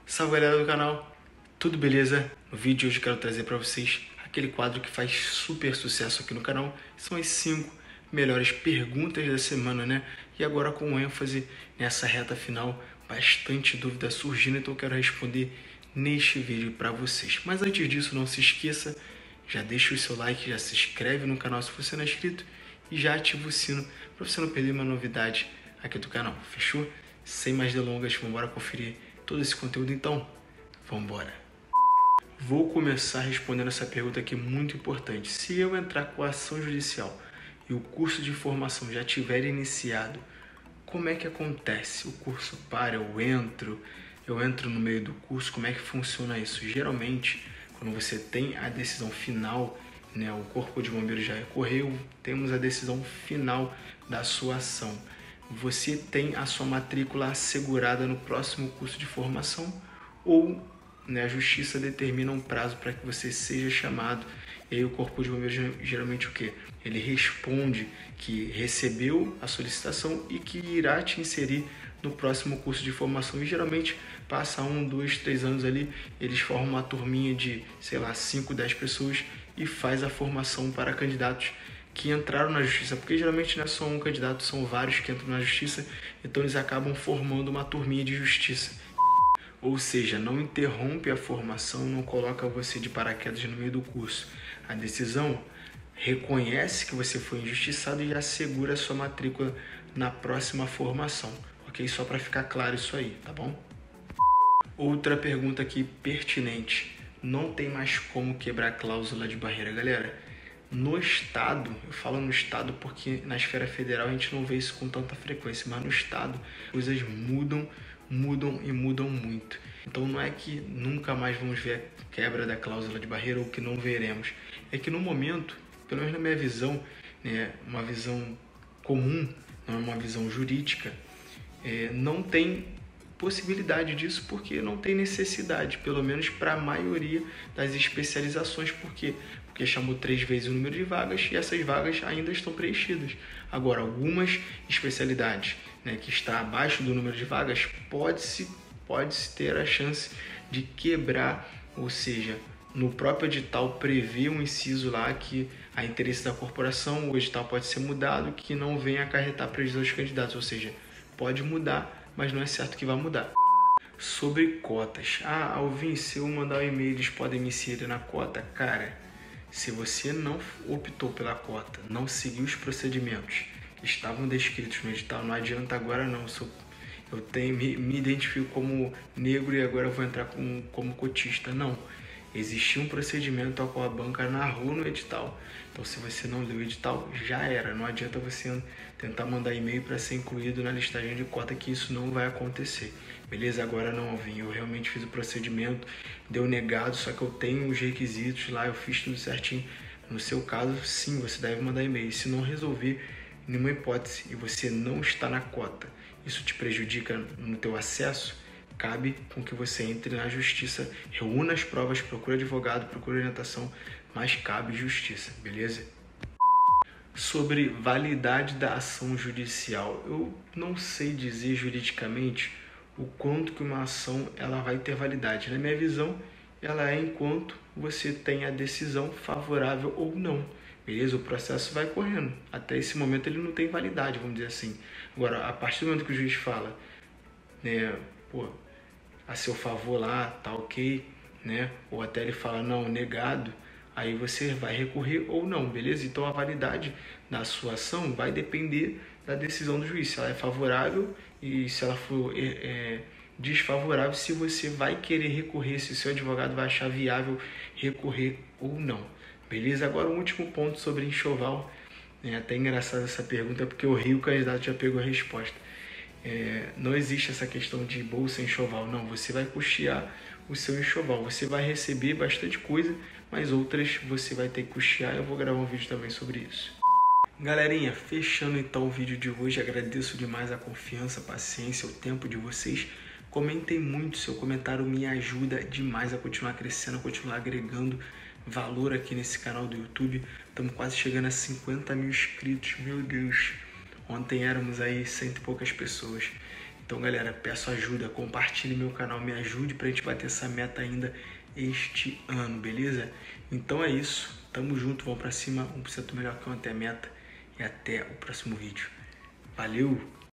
Salve galera do canal, tudo beleza? No vídeo de hoje eu quero trazer para vocês aquele quadro que faz super sucesso aqui no canal. São as 5 melhores perguntas da semana, né? E agora com ênfase nessa reta final, bastante dúvida surgindo, então eu quero responder neste vídeo para vocês. Mas antes disso, não se esqueça, já deixa o seu like, já se inscreve no canal se você não é inscrito e já ativa o sino para você não perder uma novidade aqui do canal, fechou? Sem mais delongas, vamos embora conferir todo esse conteúdo, então vamos embora. Vou começar respondendo essa pergunta aqui muito importante. Se eu entrar com a ação judicial e o curso de formação já tiver iniciado, como é que acontece? O curso para, eu entro no meio do curso, como é que funciona isso? Geralmente, quando você tem a decisão final, né, o Corpo de Bombeiros já recorreu, temos a decisão final da sua ação. Você tem a sua matrícula assegurada no próximo curso de formação ou, né, a justiça determina um prazo para que você seja chamado. E aí o Corpo de Bombeiros geralmente o quê? Ele responde que recebeu a solicitação e que irá te inserir no próximo curso de formação. E geralmente passa 1, 2, 3 anos ali, eles formam uma turminha de, sei lá, 5, 10 pessoas e faz a formação para candidatos que entraram na justiça, porque geralmente não é só um candidato, são vários que entram na justiça, então eles acabam formando uma turminha de justiça. Ou seja, não interrompe a formação, não coloca você de paraquedas no meio do curso. A decisão reconhece que você foi injustiçado e assegura a sua matrícula na próxima formação, ok? Só para ficar claro isso aí, tá bom? Outra pergunta aqui pertinente. Não tem mais como quebrar a cláusula de barreira, galera. No estado, eu falo no estado porque na esfera federal a gente não vê isso com tanta frequência, mas no estado coisas mudam e mudam muito. Então não é que nunca mais vamos ver a quebra da cláusula de barreira ou que não veremos. É que no momento, pelo menos na minha visão, né, uma visão comum, não é uma visão jurídica, não tem possibilidade disso porque não tem necessidade, pelo menos para a maioria das especializações. Por quê? Porque chamou 3 vezes o número de vagas e essas vagas ainda estão preenchidas. Agora, algumas especialidades, né, que está abaixo do número de vagas, pode-se ter a chance de quebrar, ou seja, no próprio edital prevê um inciso lá que a interesse da corporação, o edital pode ser mudado, que não venha acarretar prejuízo aos candidatos, ou seja, pode mudar, mas não é certo que vai mudar. Sobre cotas. Alvin, se eu mandar um e-mail, eles podem me inserir na cota? Cara, se você não optou pela cota, não seguiu os procedimentos que estavam descritos no edital, não adianta agora não. Me identifico como negro e agora eu vou entrar como cotista. Não. Existia um procedimento ao qual a banca narrou no edital. Então, se você não leu o edital, já era. Não adianta você tentar mandar e-mail para ser incluído na listagem de cota, que isso não vai acontecer. Beleza? Agora não, Alvin. Eu realmente fiz o procedimento, deu negado, só que eu tenho os requisitos lá, eu fiz tudo certinho. No seu caso, sim, você deve mandar e-mail. Se não resolver, nenhuma hipótese, e você não está na cota, isso te prejudica no teu acesso, cabe com que você entre na justiça, reúna as provas, procure advogado, procure orientação, mas cabe justiça, beleza? Sobre validade da ação judicial, eu não sei dizer juridicamente o quanto que uma ação ela vai ter validade. Na minha visão, ela é enquanto você tem a decisão favorável ou não, beleza? O processo vai correndo. Até esse momento ele não tem validade, vamos dizer assim. Agora, a partir do momento que o juiz fala, né, a seu favor lá, tá ok, né? Ou até ele fala não, negado, aí você vai recorrer ou não, beleza? Então a validade da sua ação vai depender da decisão do juiz, se ela é favorável e se ela for desfavorável, se você vai querer recorrer, se o seu advogado vai achar viável recorrer ou não, beleza? Agora um último ponto sobre enxoval, é até engraçado essa pergunta porque o Rio, o candidato já pegou a resposta. Não existe essa questão de bolsa enxoval, não, você vai custear o seu enxoval, você vai receber bastante coisa, mas outras você vai ter que custear. Eu vou gravar um vídeo também sobre isso. Galerinha, fechando então o vídeo de hoje, agradeço demais a confiança, a paciência, o tempo de vocês. Comentem muito, seu comentário me ajuda demais a continuar crescendo, a continuar agregando valor aqui nesse canal do YouTube. Estamos quase chegando a 50 mil inscritos, meu Deus. Ontem éramos aí 100 e poucas pessoas. Então, galera, peço ajuda, compartilhe meu canal, me ajude pra gente bater essa meta ainda este ano, beleza? Então é isso, tamo junto, vamos pra cima, 1% melhor que ontem a meta e até o próximo vídeo. Valeu!